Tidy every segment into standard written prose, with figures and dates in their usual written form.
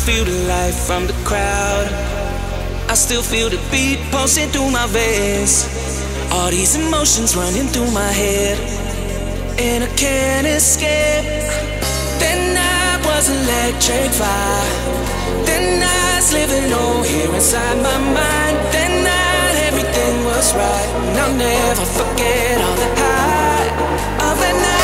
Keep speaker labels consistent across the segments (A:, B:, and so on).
A: feel the light from the crowd. I still feel the beat pulsing through my veins. All these emotions running through my head, and I can't escape. Then I was electric fire. Then I was living on here inside my mind. Then night everything was right, and I'll never forget all the high of that night.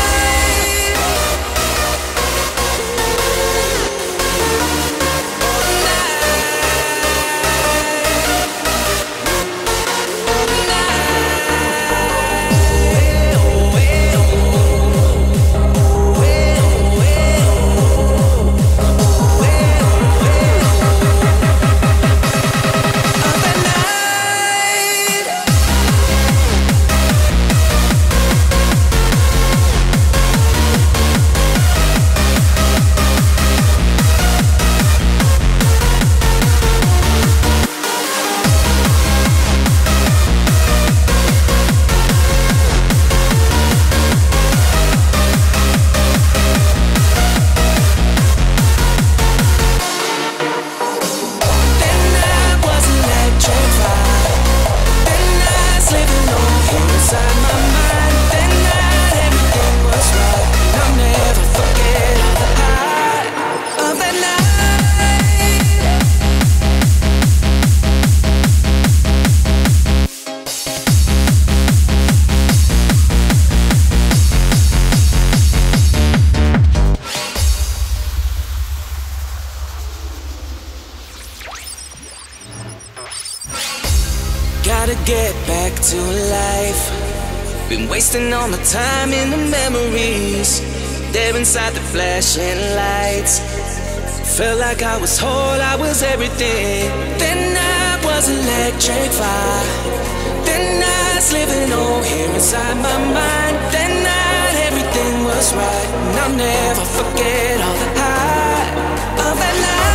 A: Gotta get back to life. Been wasting all my time in the memories, there inside the flashing lights. Felt like I was whole, I was everything. Then I was electric fire. Then I was living on here inside my mind. Then night everything was right, and I'll never forget all the high of that night.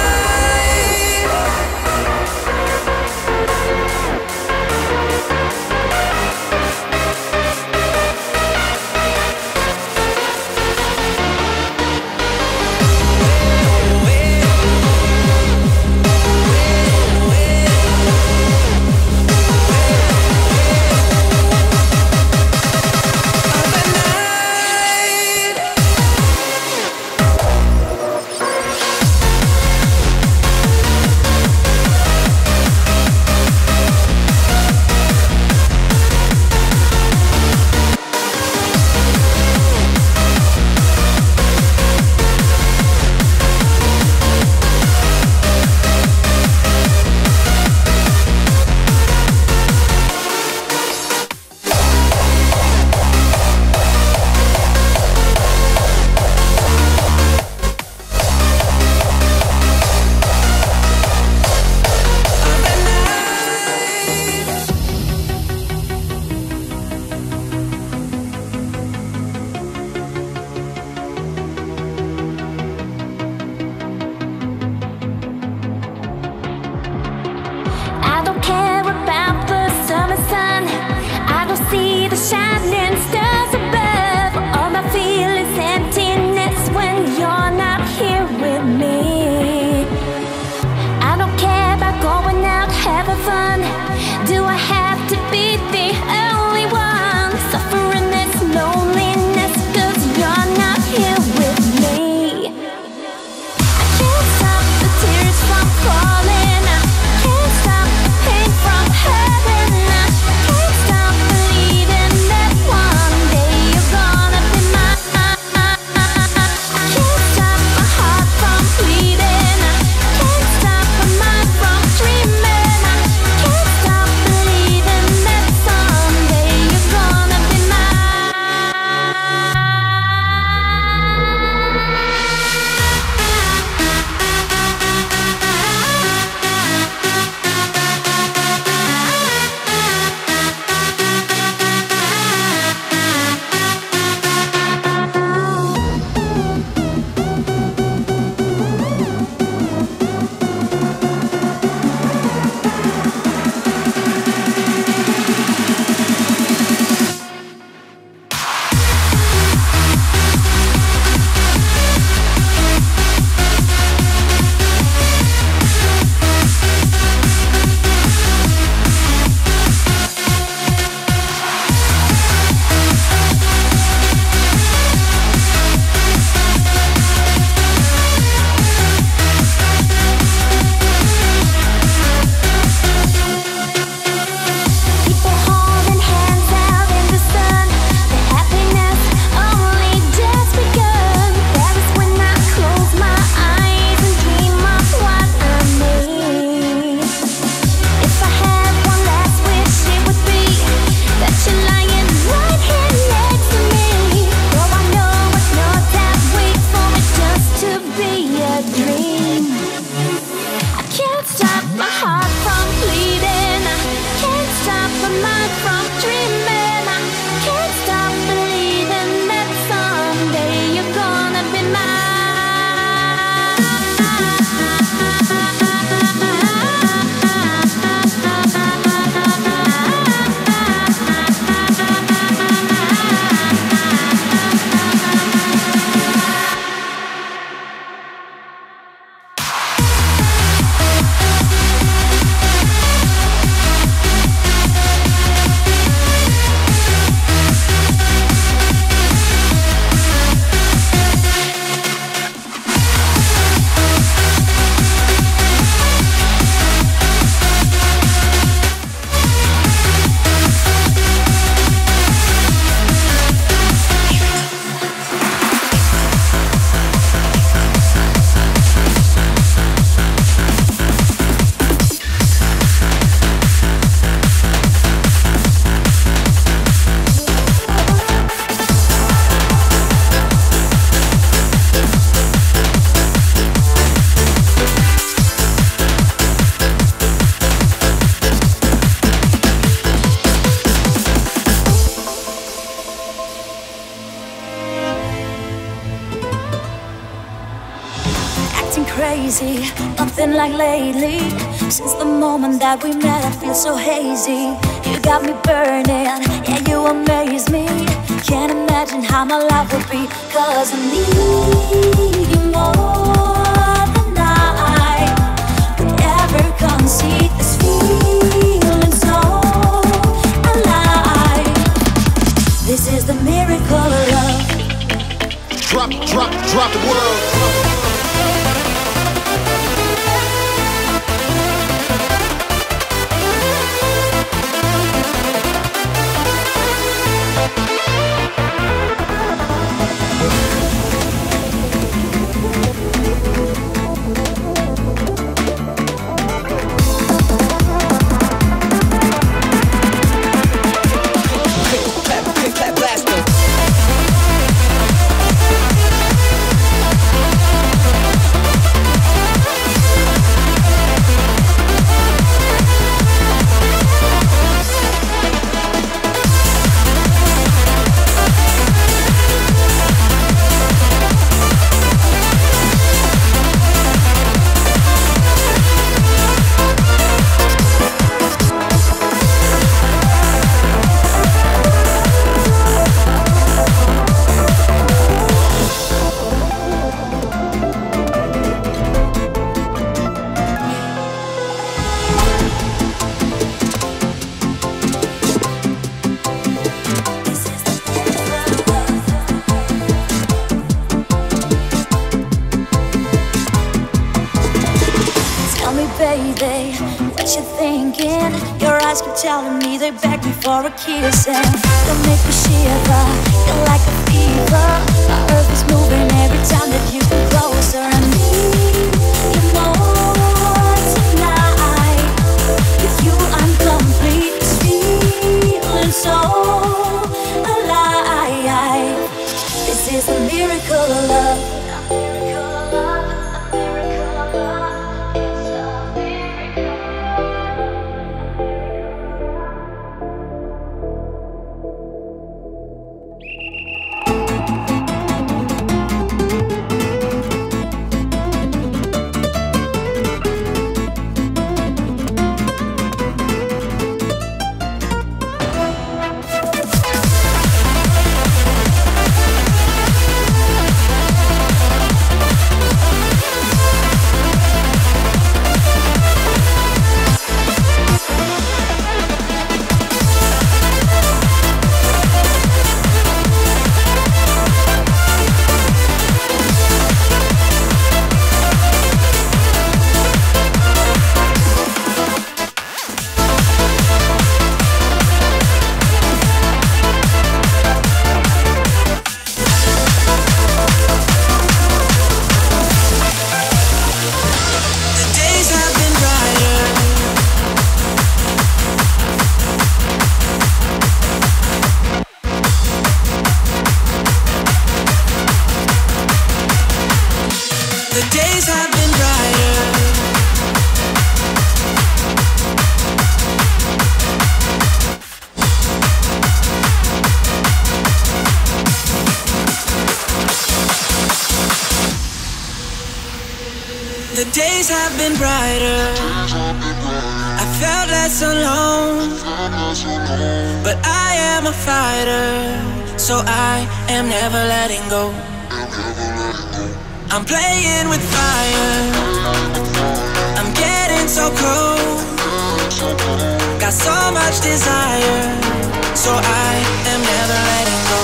B: crazy, nothing like lately. Since the moment that we met, I feel so hazy. You got me burning, yeah, you amaze me. Can't imagine how my life would be, 'cause I need you more than I could ever conceive. This feeling so alive. This is the miracle of love.
C: Drop the world.
B: Baby, what you thinking? Your eyes keep telling me they beg me for a kiss, and don't make me shiver. You're like a fever. My earth is moving every time that you come closer. I need you more tonight. With you, I'm complete. This feeling so alive. This is a miracle of love.
A: The days have been brighter. I felt less alone. But I am a fighter, so I am never letting go. I'm playing with fire. I'm getting so cold. Got so much desire, so I am never letting go.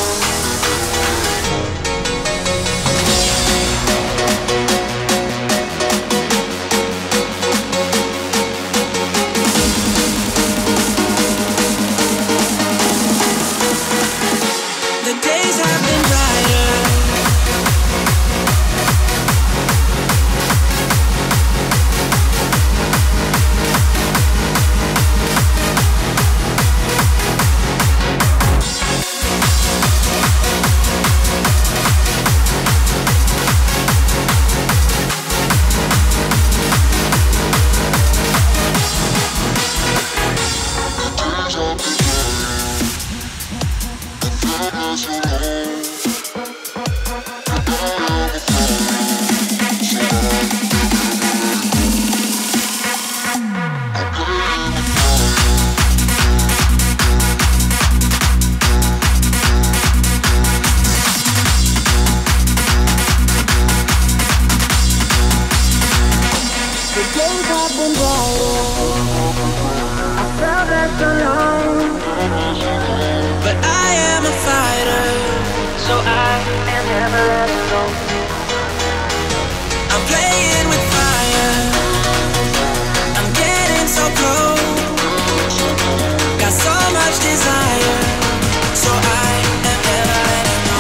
A: left alone. But I am a fighter, so I am never left alone. I'm playing with fire, I'm getting so close. Got so much desire, so I am never letting go.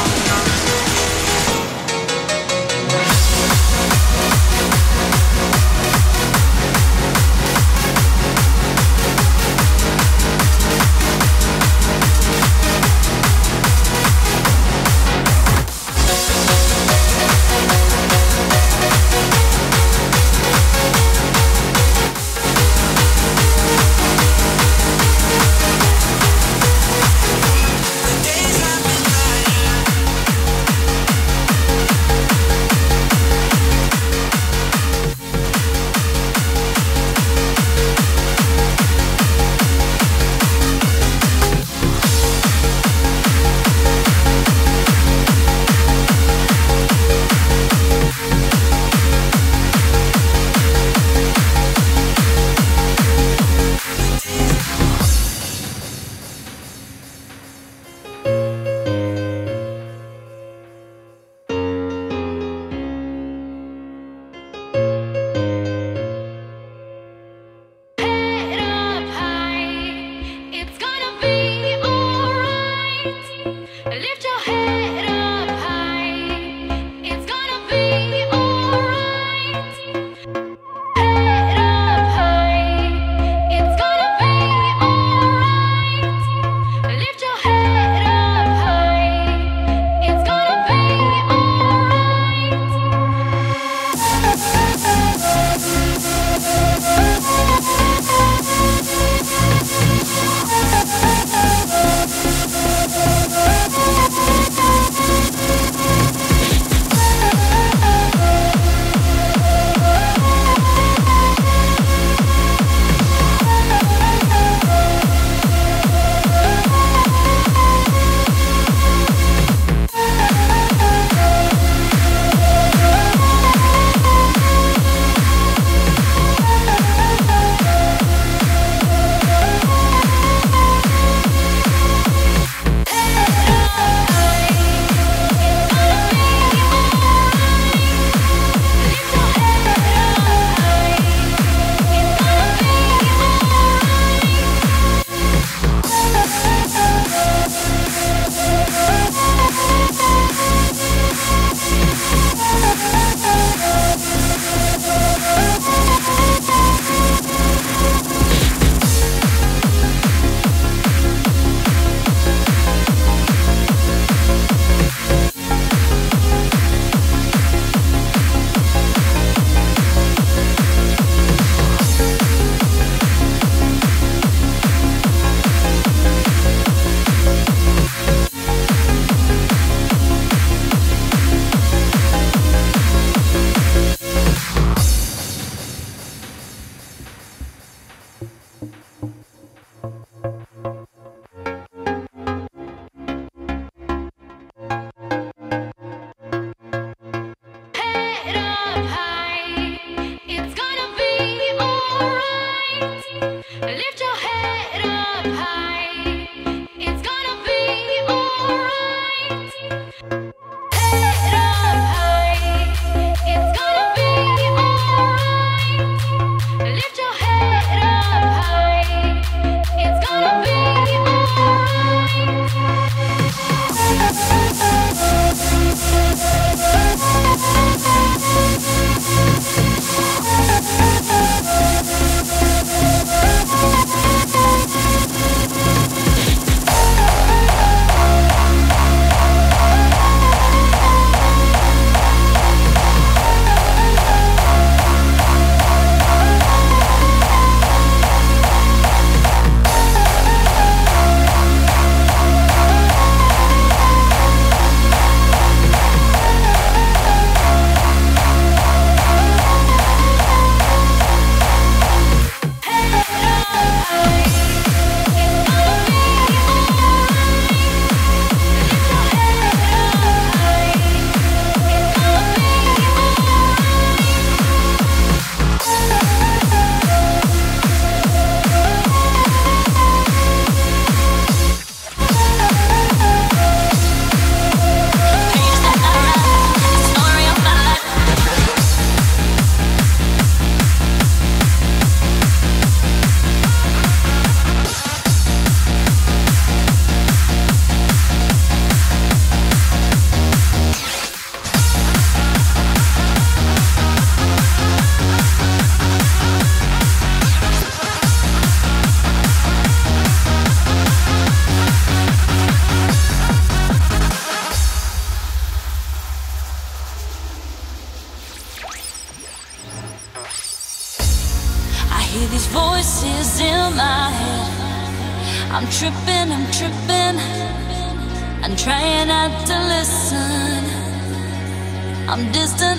B: I'm tripping, I'm trying not to listen. I'm distant,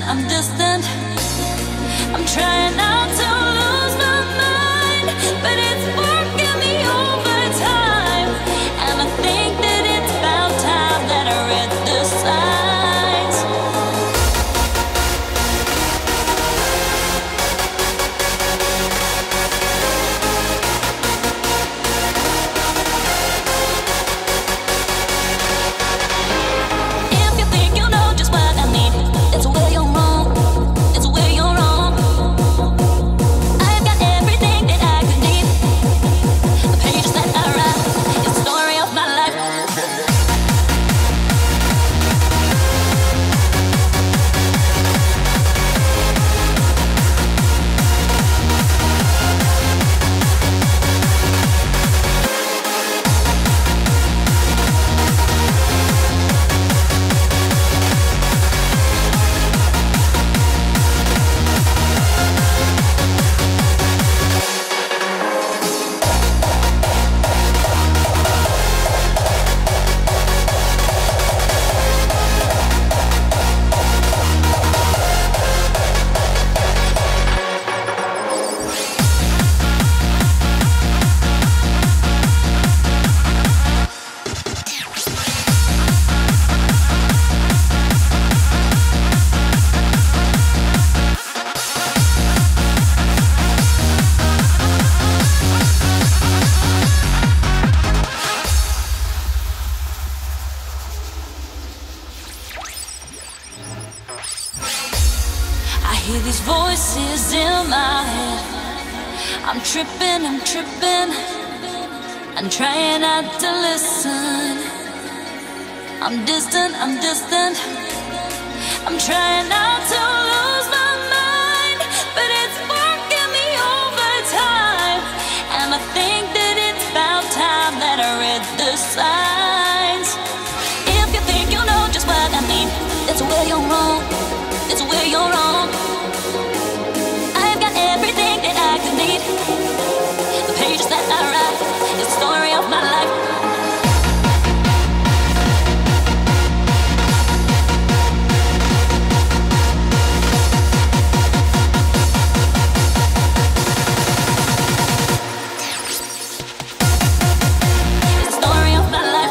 B: I'm trying not to lose my mind, but it's working me overtime. And I think that it's about time that I read the signs. If you think you know just what I need, it's where you're wrong. It's where you're wrong. I've got everything that I could need. The pages that I write is the story of my life. I hear these voices in my head. I'm tripping, I'm trying not to listen. I'm distant, I'm trying not to lose my mind, but it's working me overtime. And I think that it's about time that I read the signs. If you think you know just what I mean, it's where you're wrong. It's where you're wrong. I've got everything that I could need. The pages that I write is the story of my life. It's the story of my life.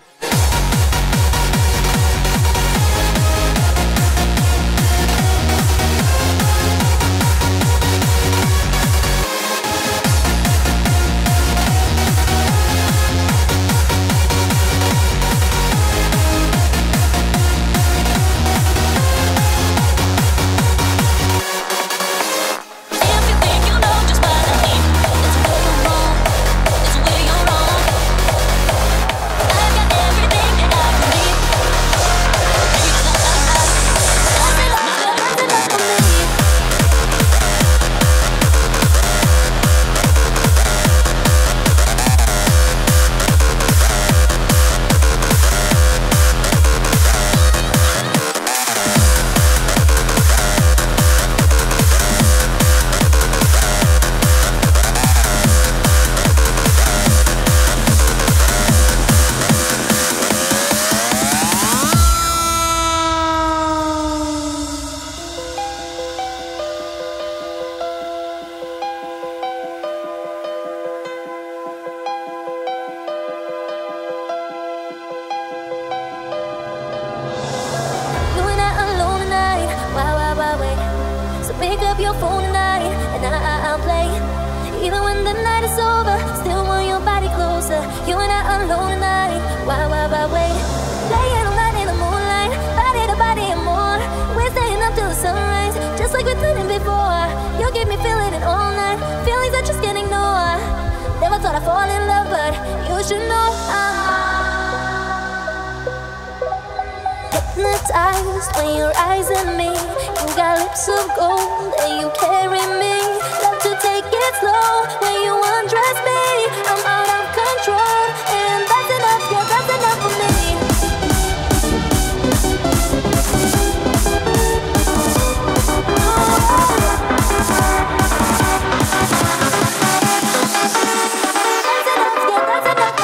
B: If you think you know just what I mean, it's where you're wrong. It's where you're wrong. I've got everything that I could need. Pages that I write, story of my life. You and I alone tonight. Why wait? So pick up your phone tonight, and I'll play. Even when the night is over, still want your body closer. You and I alone tonight. Why wait? Playing all night in the moonlight, body to body and more. We're staying up till the sunrise, just like we've done it before. You keep me feeling it all night, feelings I just can't ignore. Never thought I'd fall in love, but you should know I'm hypnotized when you're eyes on me. You got lips of gold and you carry me. Love to take it slow when you undress me. I'm out of control, and that's enough, yeah, that's enough for me. That's enough, yeah, that's enough.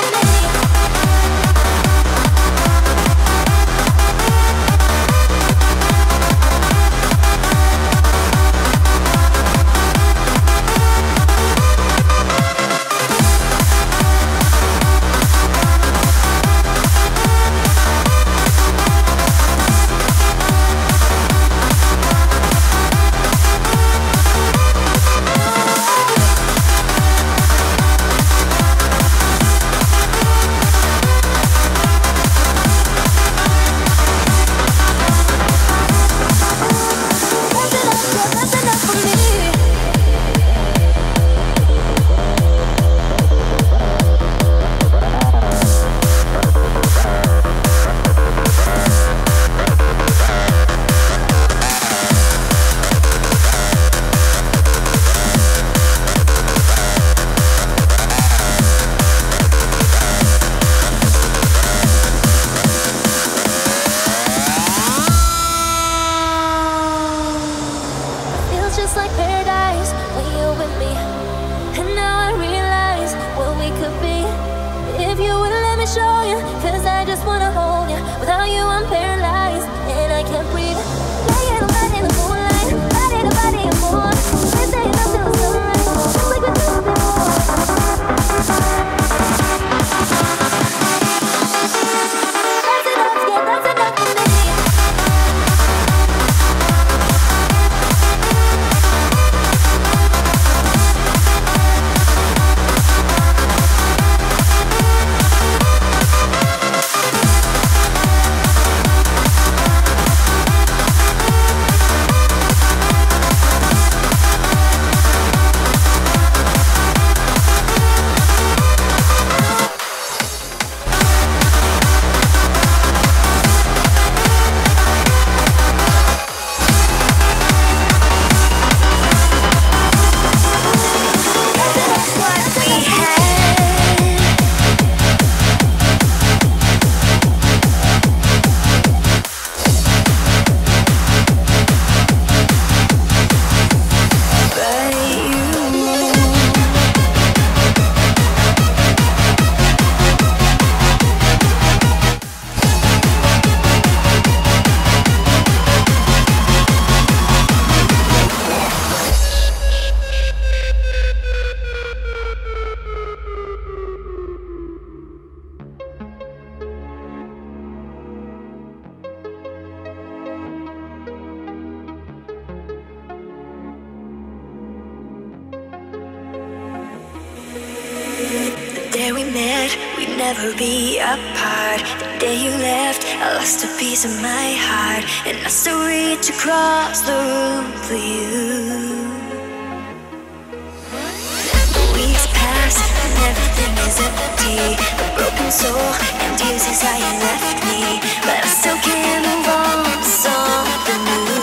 B: show you, 'cause I just wanna hold you. Without you I'm paralyzed and I can't breathe. Laying on body in the moonlight, body to body and more. We're staying up till the sunrise, just like we do before. That's enough, yeah, that's enough for me. Never be apart. The day you left, I lost a piece of my heart, and I still reach across the room for you. The weeks pass and everything is empty. A broken soul and tears as I left me, but I still can't move on to something new.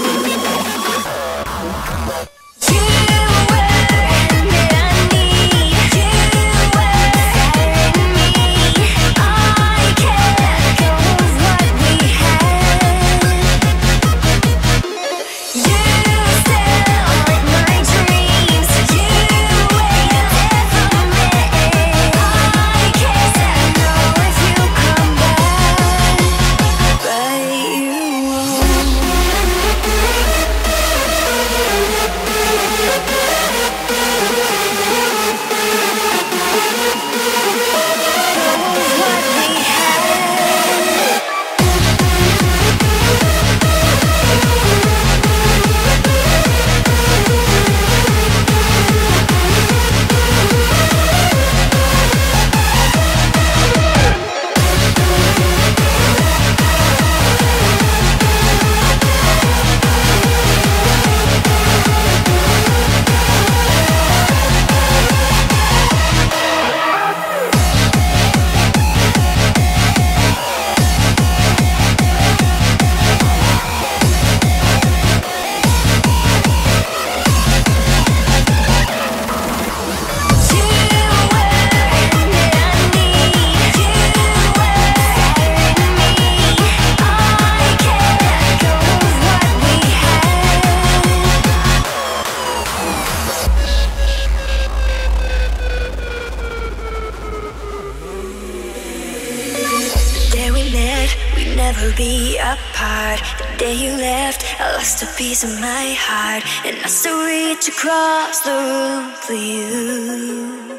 B: Never be apart. The day you left, I lost a piece of my heart, and I still reach across the room for you.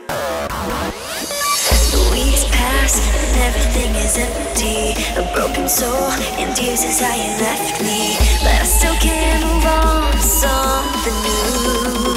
B: The weeks pass and everything is empty. A broken soul and tears as I left me, but I still can't move on to something new.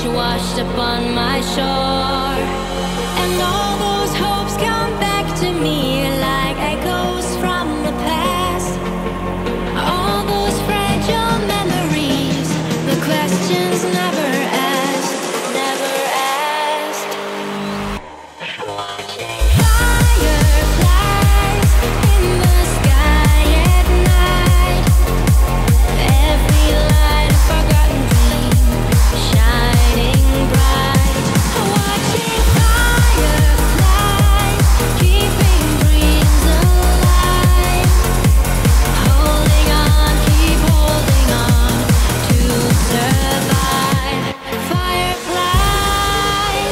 C: washed upon my shore, and all those hopes come back to me like echoes from the past. All those fragile memories, the questions never asked, never asked. Fireflies in the sky at night, every light a forgotten dream, shining bright. Watching fireflies, keeping dreams alive. Holding on, keep holding on to survive. Fireflies.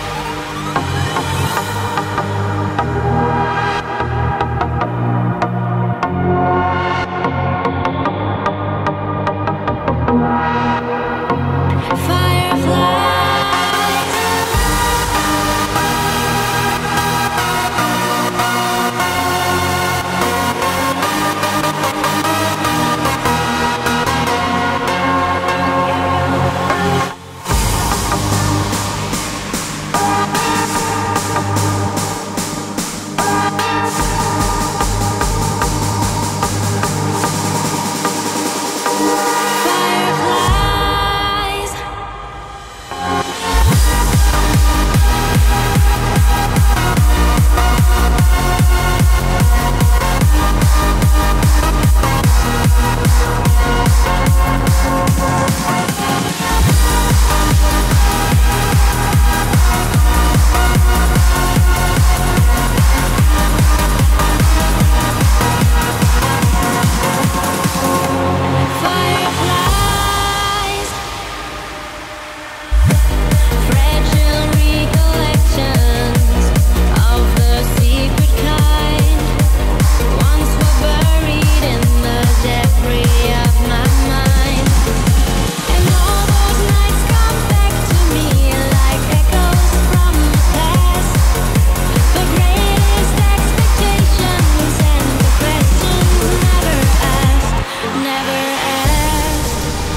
C: Fragile recollections of the secret kind, once were buried in the debris of my mind. And all those nights come back to me like echoes from the past. The greatest expectations and the questions never asked, never asked.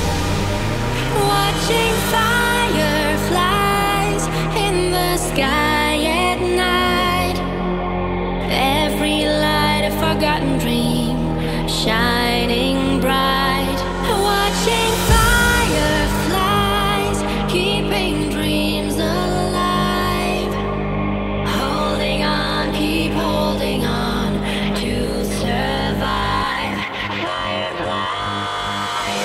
C: Watching fireflies in the sky at night, every light a forgotten dream, shining bright. Watching fireflies, keeping dreams alive. Holding on, keep holding on to survive. Fireflies.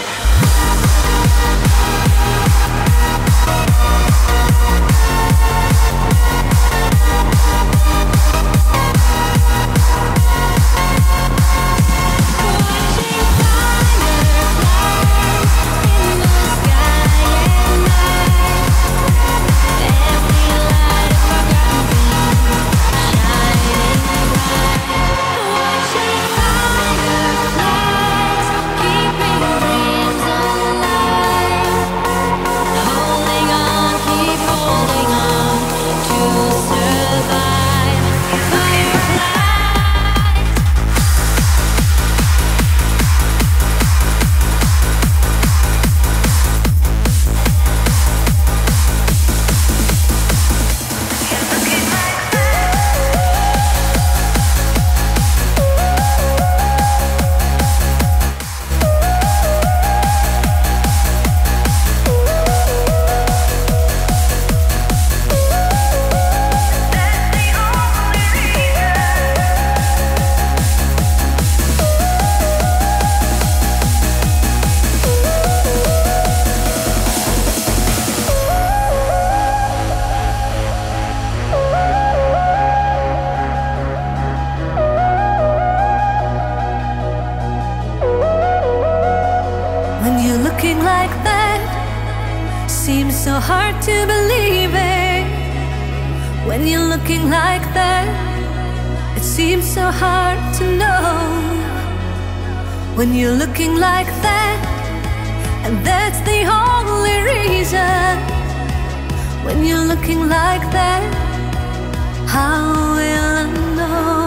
B: When you're looking like that, seems so hard to believe it. When you're looking like that, it seems so hard to know. When you're looking like that, and that's the only reason. When you're looking like that, how will I know?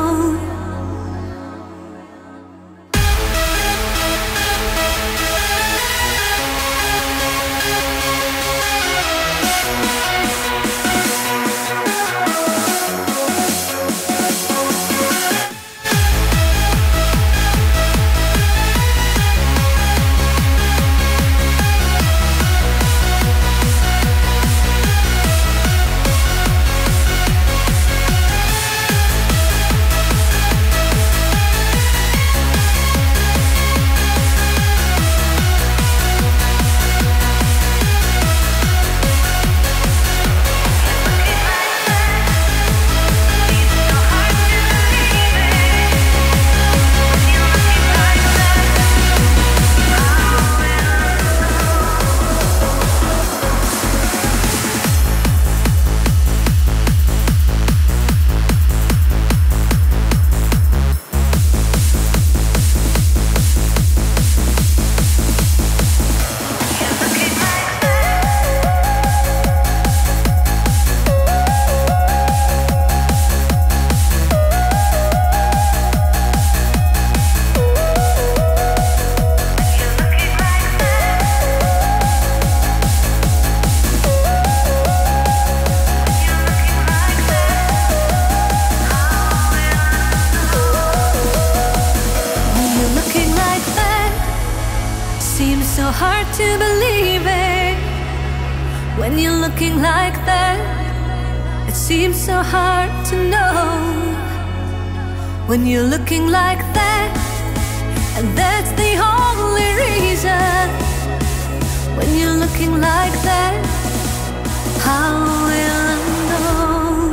D: to believe it. When you're looking like that, it seems so hard to know. When you're looking like that, and that's the only reason. When you're looking like that, how will I know?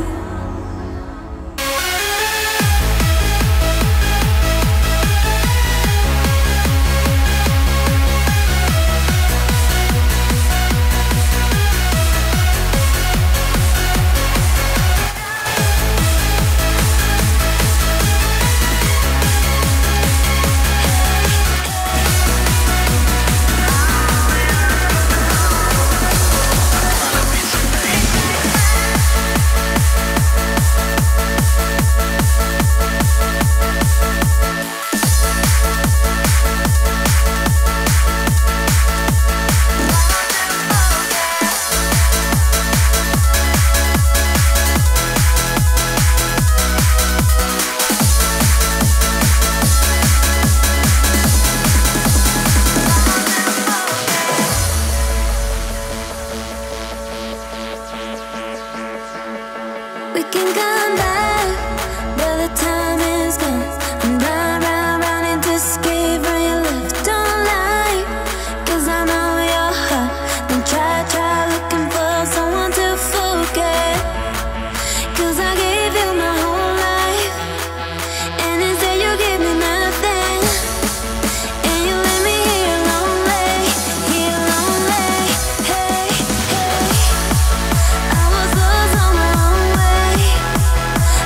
D: We can come back, but the time is gone. I'm running to escape from your love. Don't lie, 'cause I know your heart. Then try looking for someone to forget. 'Cause I gave you my whole life, and instead you give me nothing. And you leave me here lonely, hey, hey. I was lost on my own way.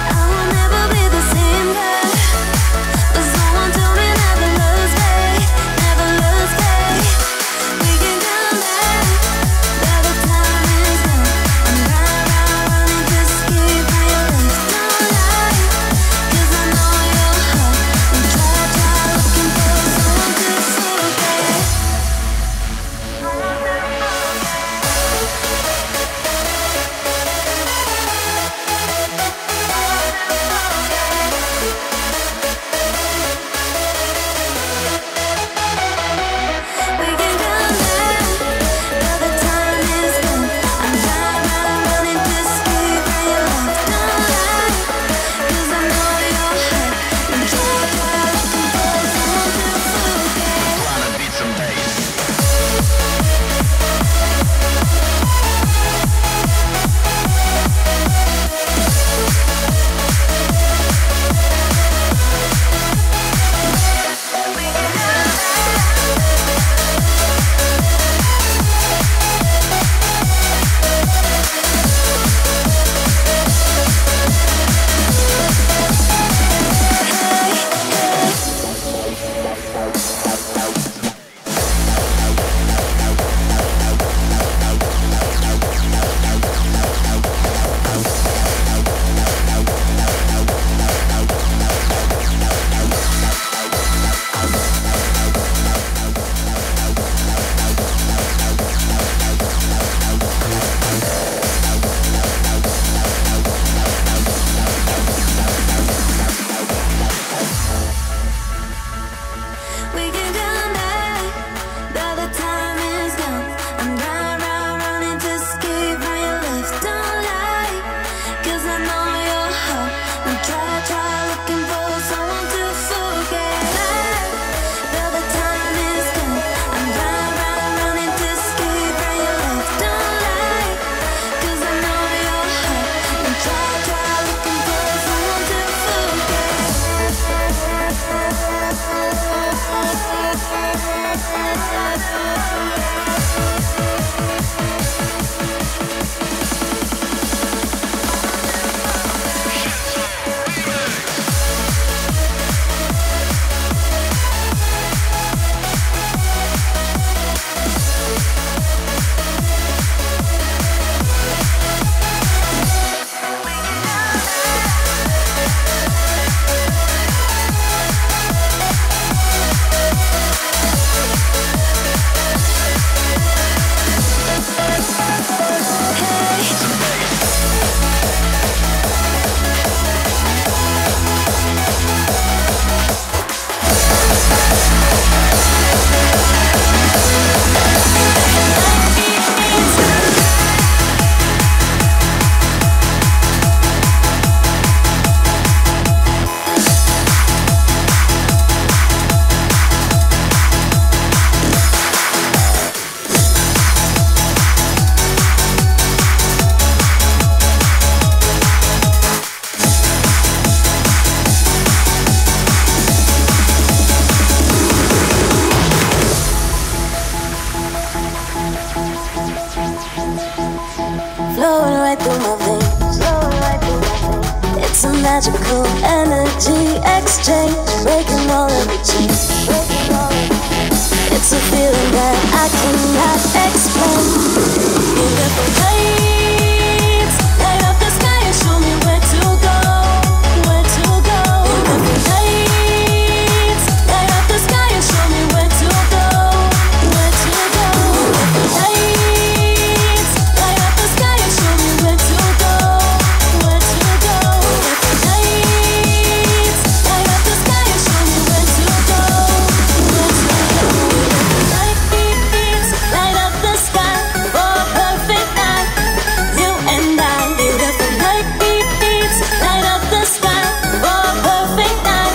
B: flowing right through my veins. It's a magical energy exchange, breaking all of the chains. It's a feeling that I cannot explain. Beautiful lights light up the sky and show me where to go, where to go. Beautiful lights light up the sky and show me where to go, where to go. Beautiful lights light up the sky and show me where to go, where to go. Beautiful lights light up the sky and show me where to go, where to go. Lights light up the sky for a perfect night, you and I. Beautiful lights light up the sky for a perfect night.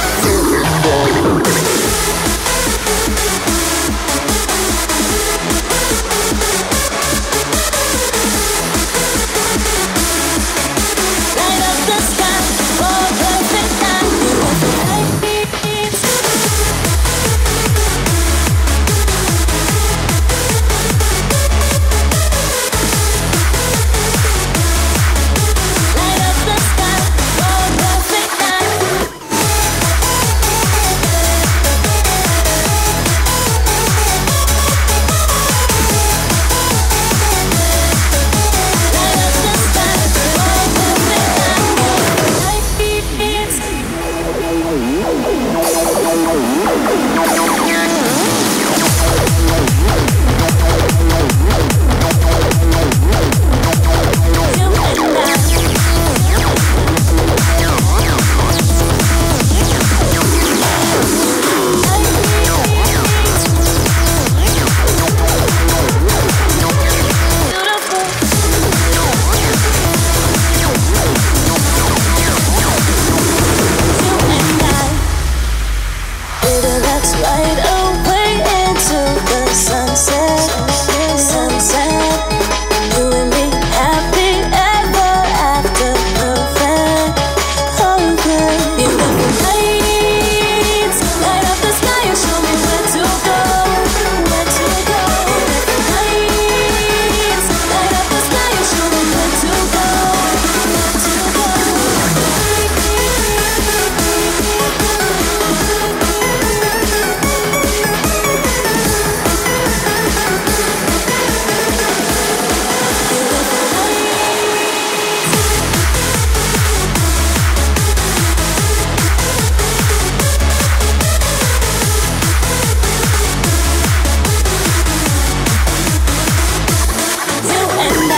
B: Light up the sky for a perfect night. Beautiful lights. Light up the sky for a perfect night. Light up the sky for a perfect let's ride away into the sunset, sunset. You and me happy ever after, perfect, okay. Beautiful lights light up the sky and show me where to go, where to go. Beautiful lights light up the sky and show me where to go, where to go. You and I.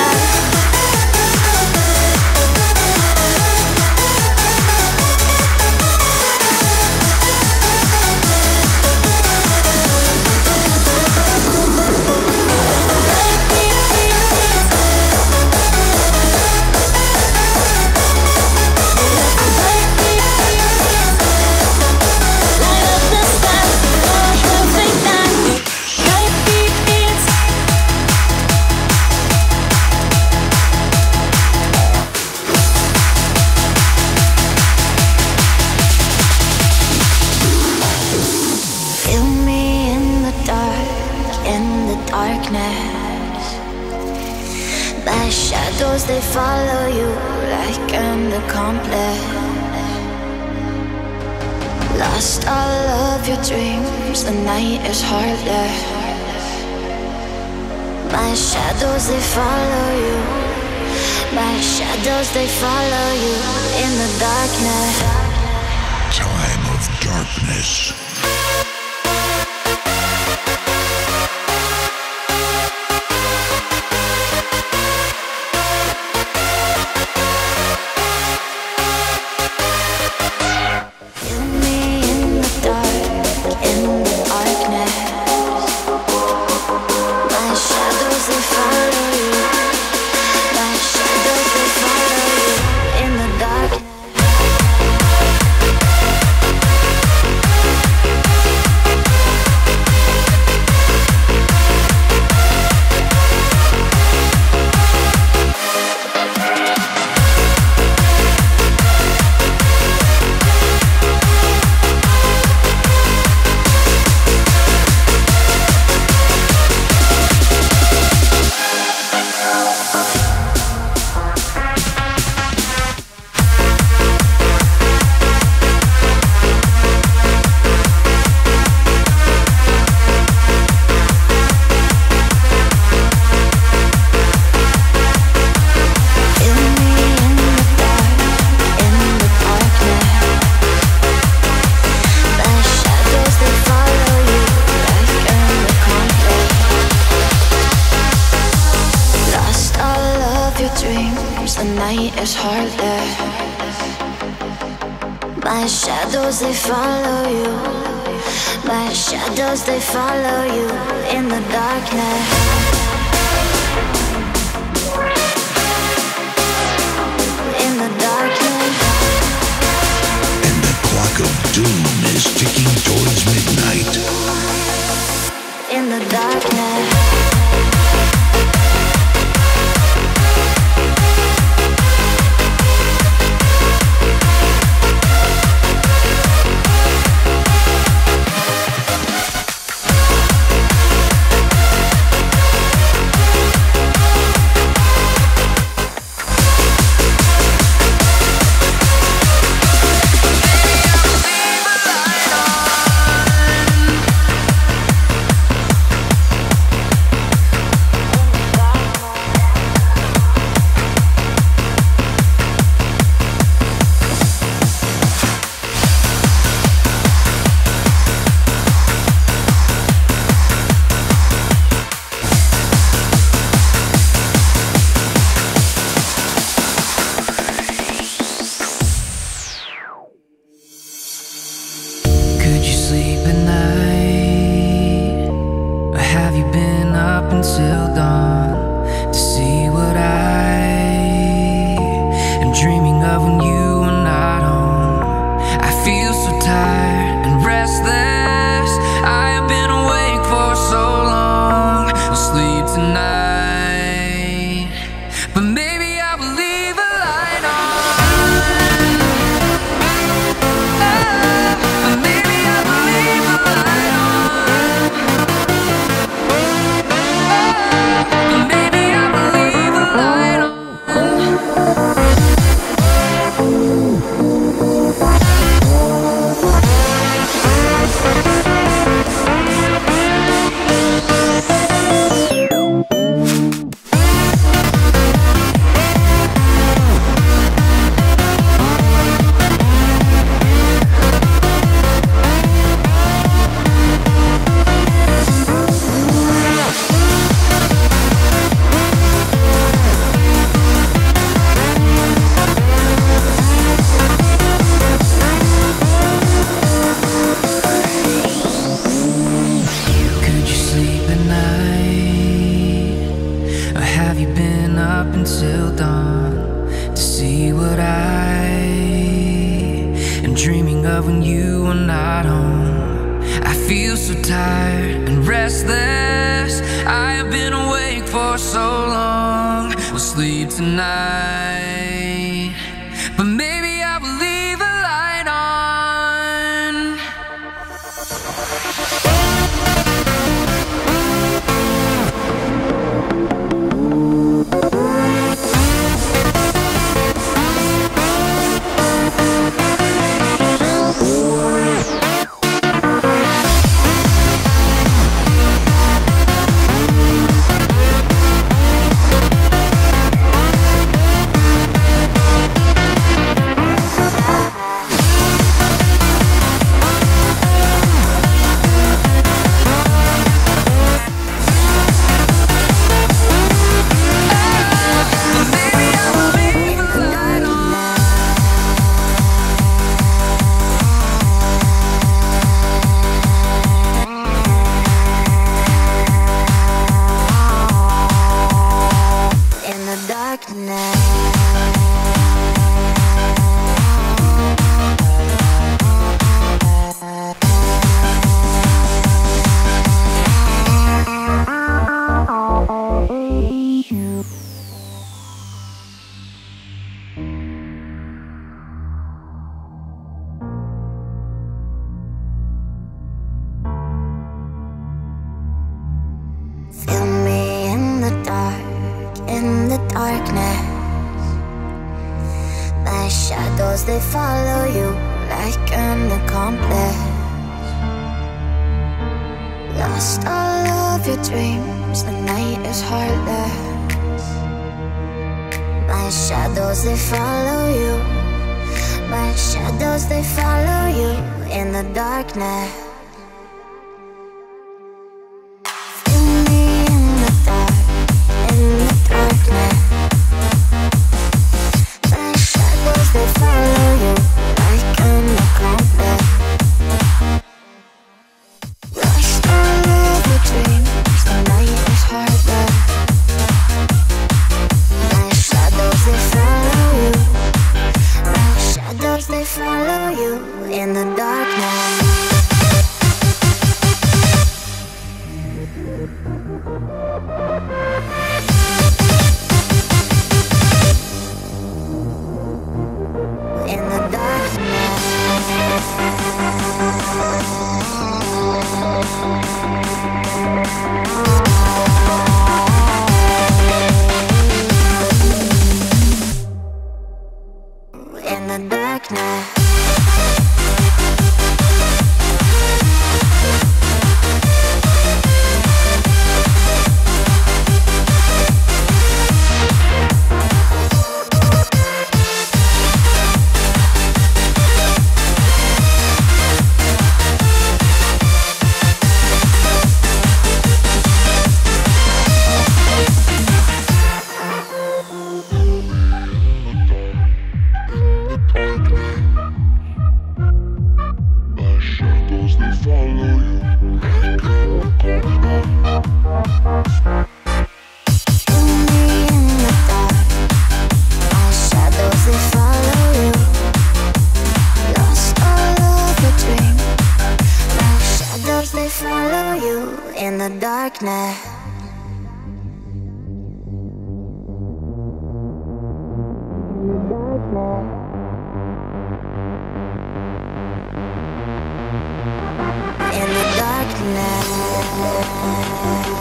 B: Light up the sky for a perfect night. Lights. Feel me in the darkness. My shadows, they follow you like an accomplice. Lost all of your dreams, the night is heartless. My shadows, they follow you. My shadows, they follow you in the darkness.
E: Time of darkness.
B: Feel me in the darkness. My shadows, they follow you. My shadows, they follow you in the darkness.
D: dreams, the night is heartless. My shadows, they follow you. My shadows, they follow you in the darkness. In the darkness.
E: And the clock of doom is ticking towards midnight.
D: In the darkness. They follow you like an accomplice. Lost all of your dreams, the night is heartless. My shadows, they follow you. My shadows, they follow you in the darkness. Feel me in the dark, in the darkness.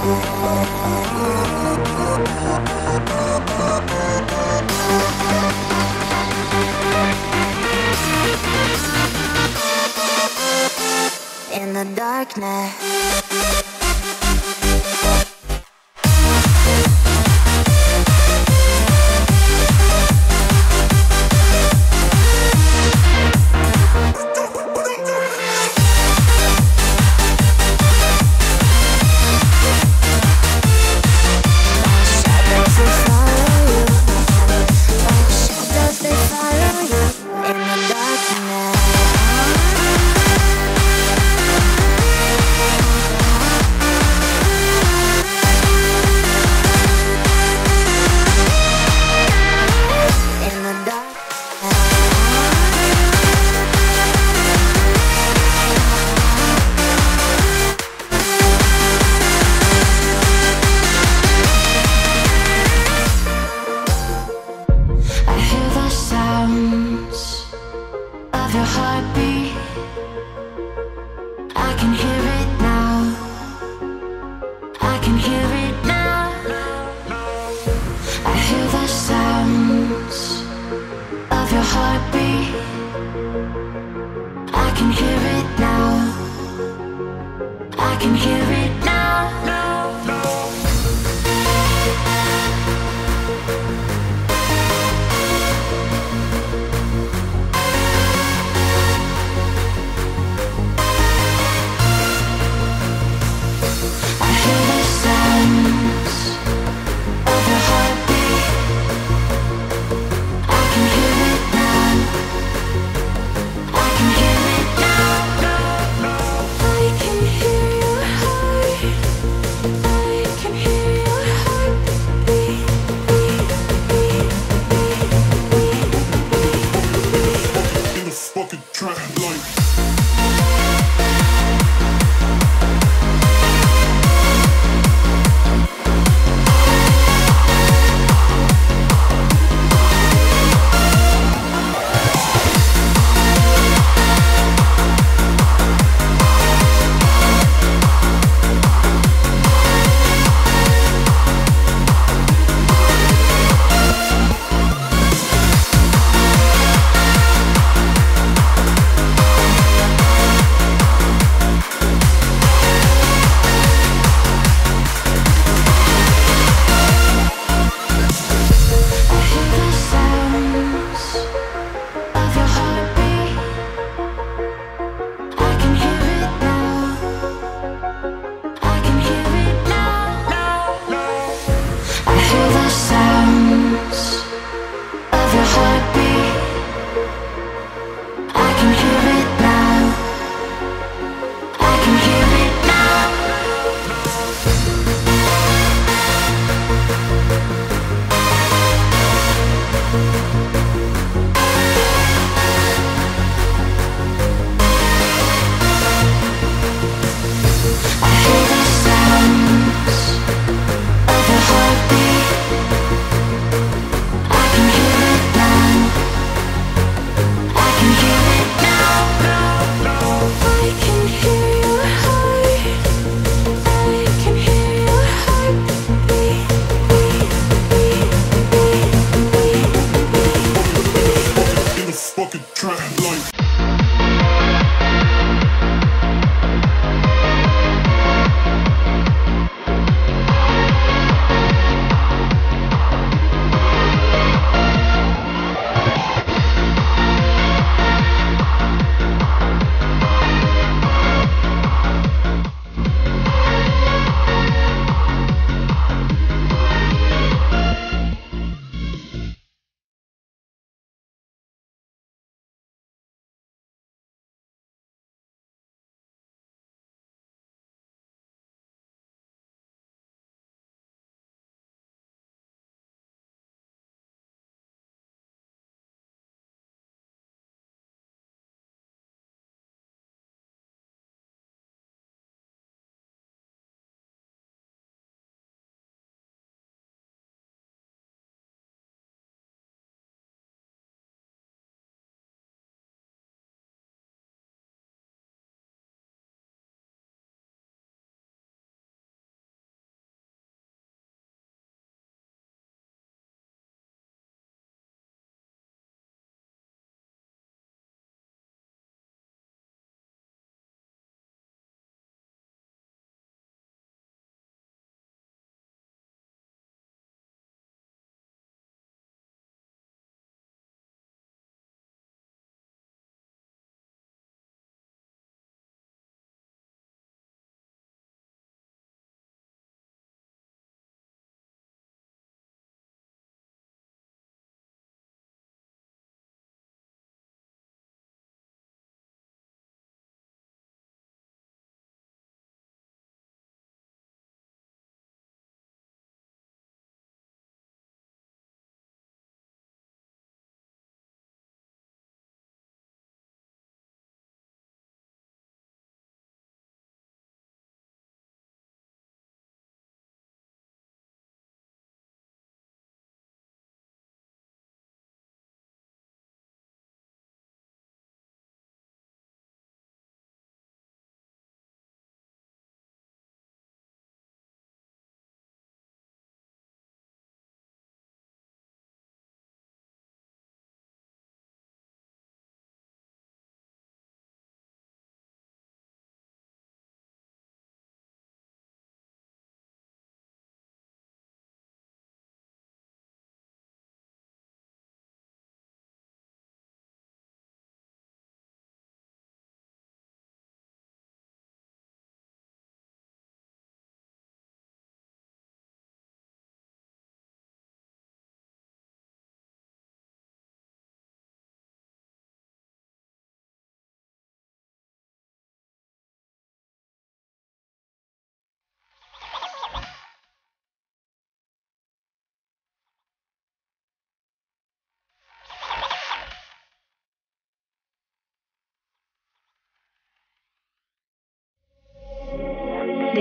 D: In the darkness.
C: I can hear your heart.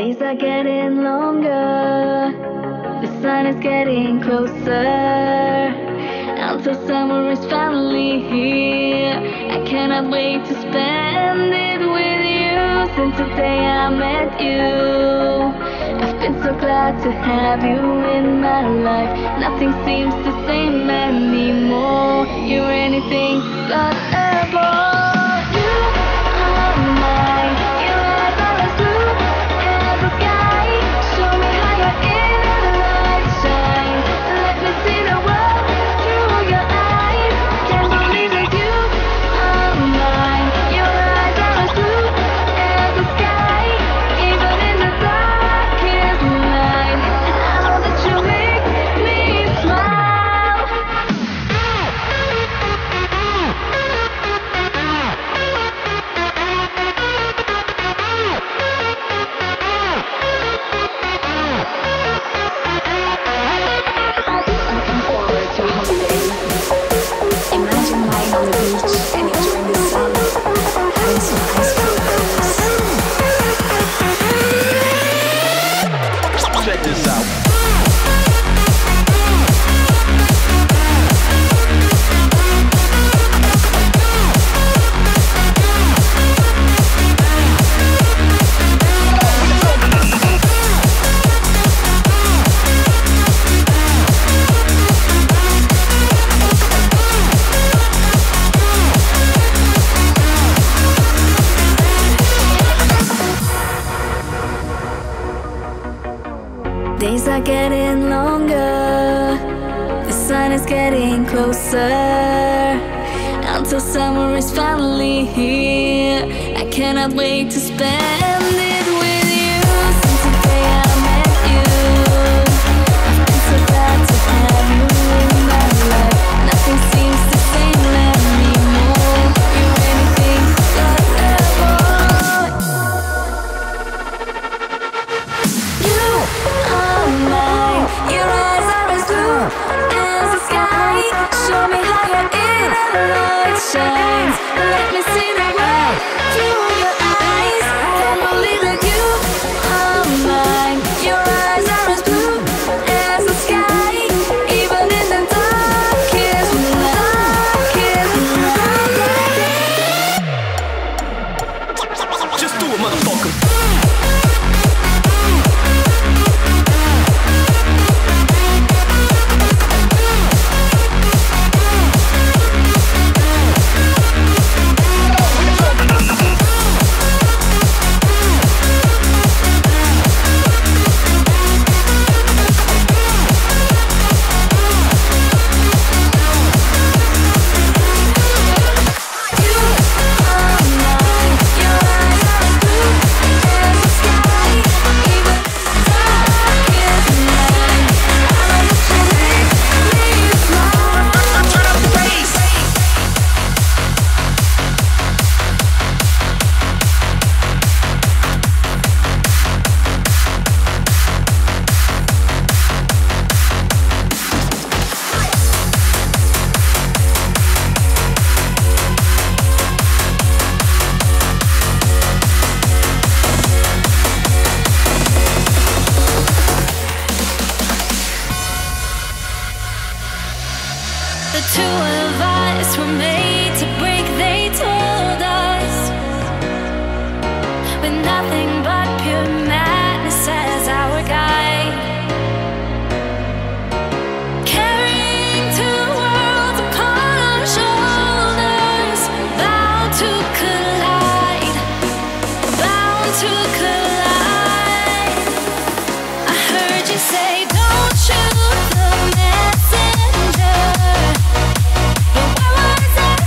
B: Days are getting longer, the sun is getting closer, until summer is finally here. I cannot wait to spend it with you. Since the day I met you, I've been so glad to have you in my life. Nothing seems the same anymore. You're anything but a boy. You are mine. Your eyes are as blue as the sky. Show me how your inner light shines. Let me see the world through your eyes. Can't believe that you are mine. Your eyes are as blue as the sky. Even in the darkest night, I know that you make me smile.
F: Looking forward to a holiday. Imagine lying on the beach and enjoying the sun, having some ice cold breakfast.
G: Check this out.
B: Days are getting longer, the sun is getting closer, until summer is finally here. I cannot wait to spend it with you. Since the day I met you, I've been so glad to have you in my life. Nothing seems the same anymore. You're anything but a boy. You are mine. Your eyes are as blue as the sky. Show me how your inner light shines. Let me see the world through your eyes. Can't believe that you are mine. Your eyes are as blue as the sky. Even in the darkest night.
G: Just do it, motherfucker.
C: The two of us were made to break, they told us, with nothing but pure madness as our guide. Carrying two worlds upon our shoulders, bound to collide, bound to collide. I heard you say, don't shoot the messenger. But where was I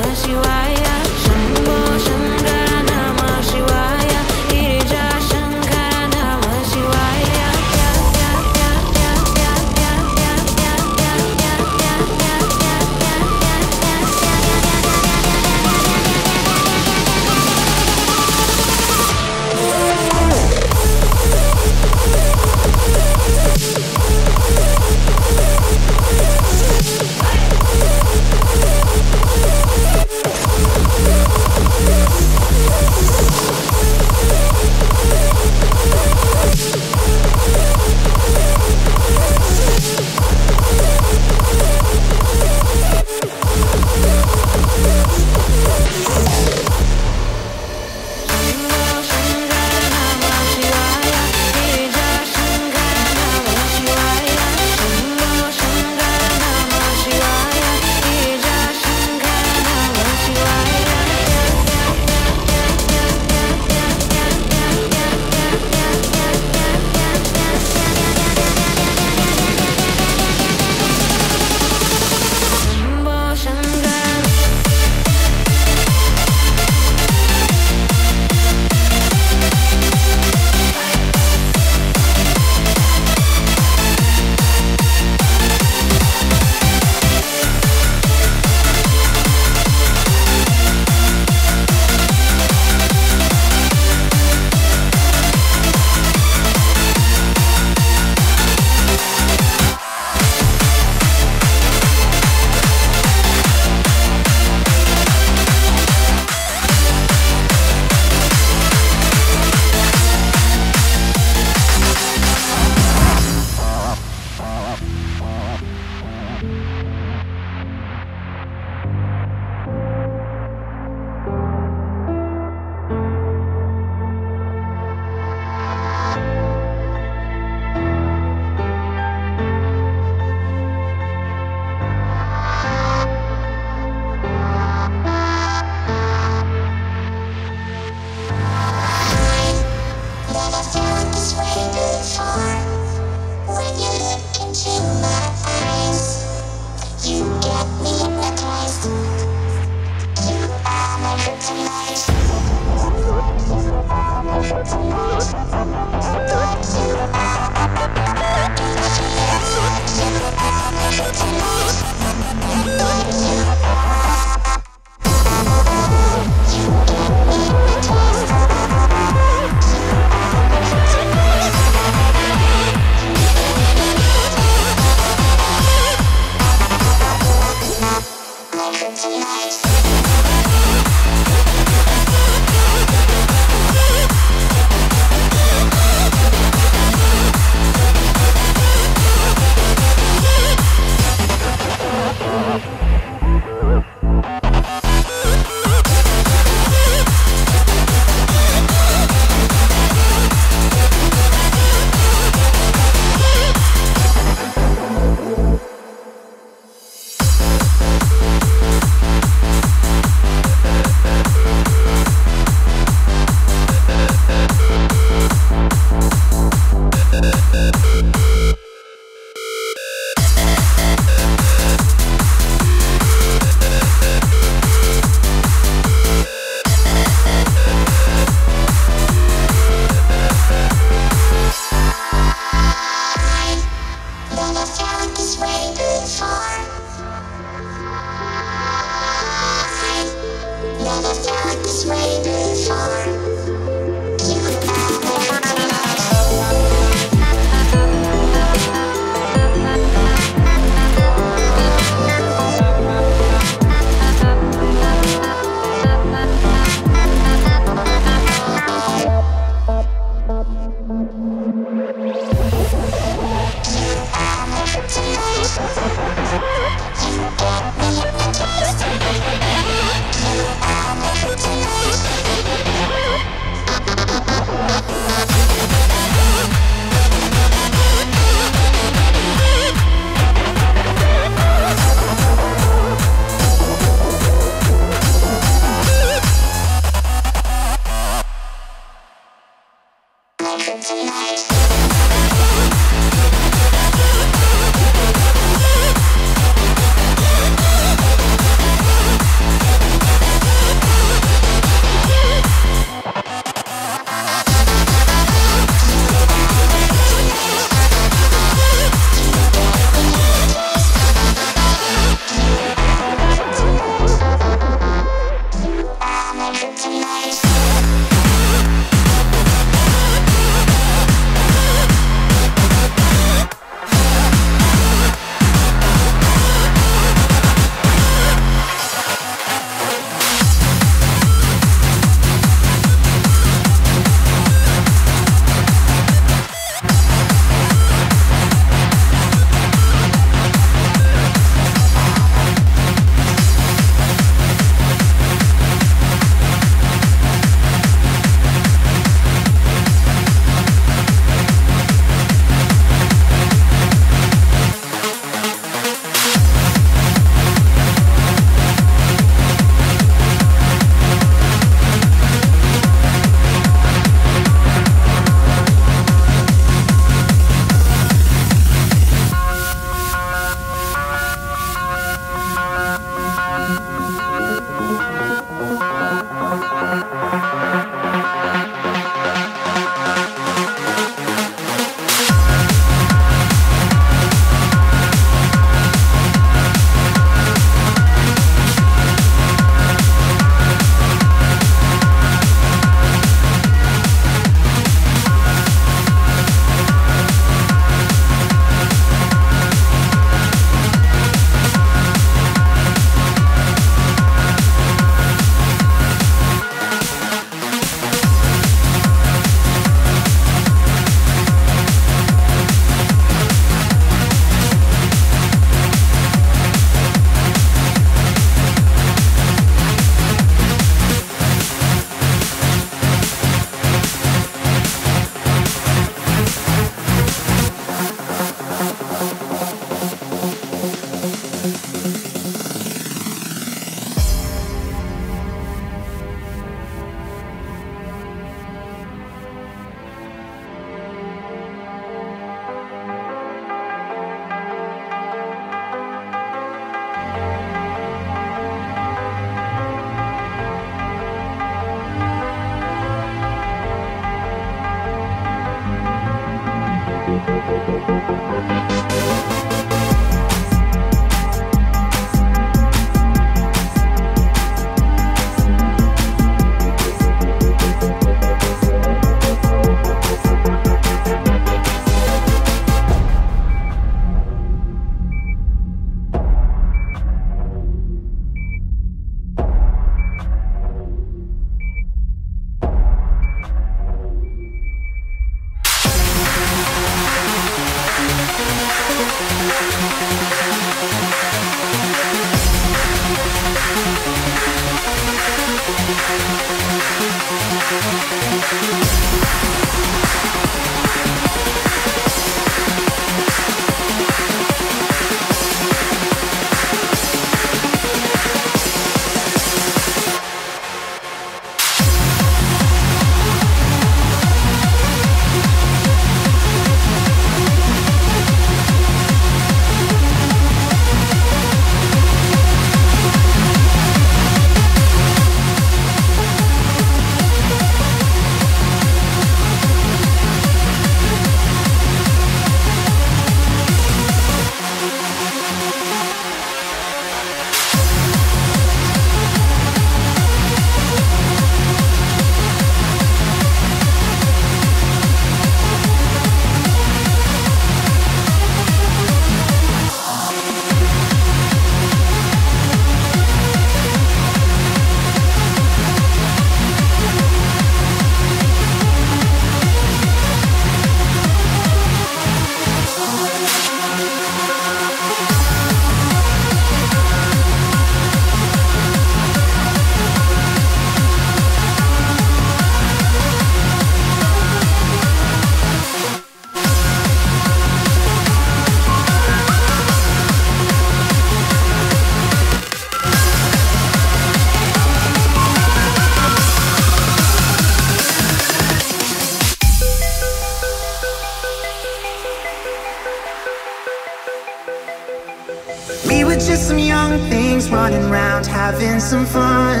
G: were just some young things running around having some fun,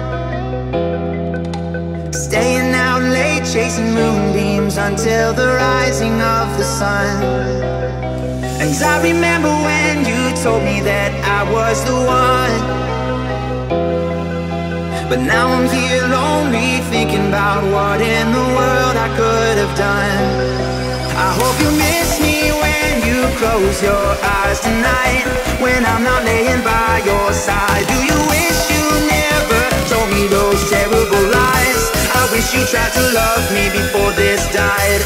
G: staying out late chasing moonbeams until the rising of the sun. And I remember when you told me that I was the one, but now I'm here lonely thinking about what in the world I could have done. I hope you miss me when you close your eyes tonight, when I'm not laying by your side. Do you wish you never told me those terrible lies? I wish you tried to love me before this died.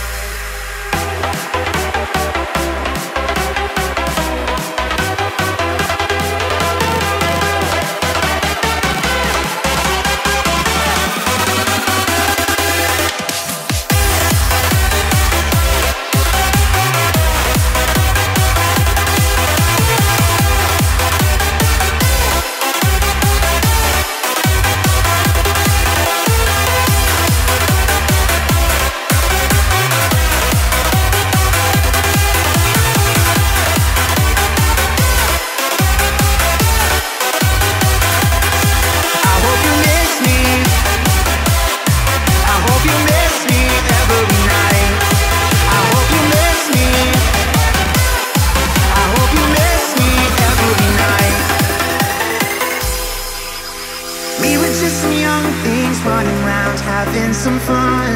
G: Having some fun,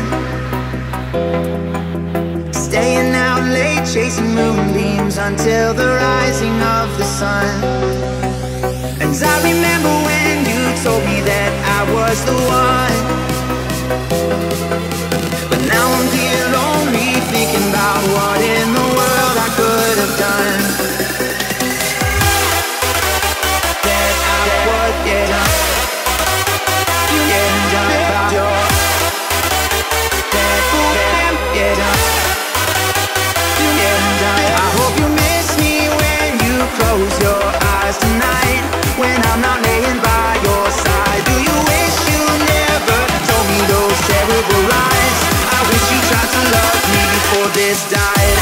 G: staying out late chasing moonbeams until the rising of the sun. And I remember when you told me that I was the one, but now I'm here lonely thinking about what in the world I could have done, that I would get done. You get done about your I hope you miss me when you close your eyes tonight, when I'm not laying by your side. Do you wish you never told me those terrible lies? I wish you tried to love me before this died.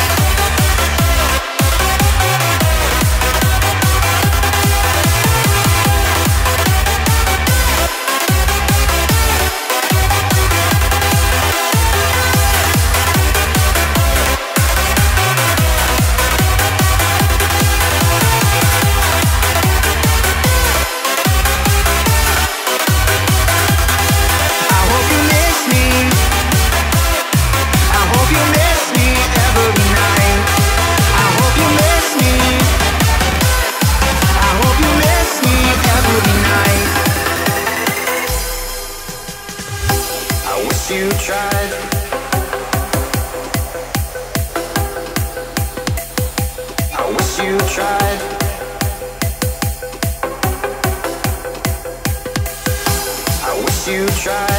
G: You tried. I wish you tried. I wish you tried.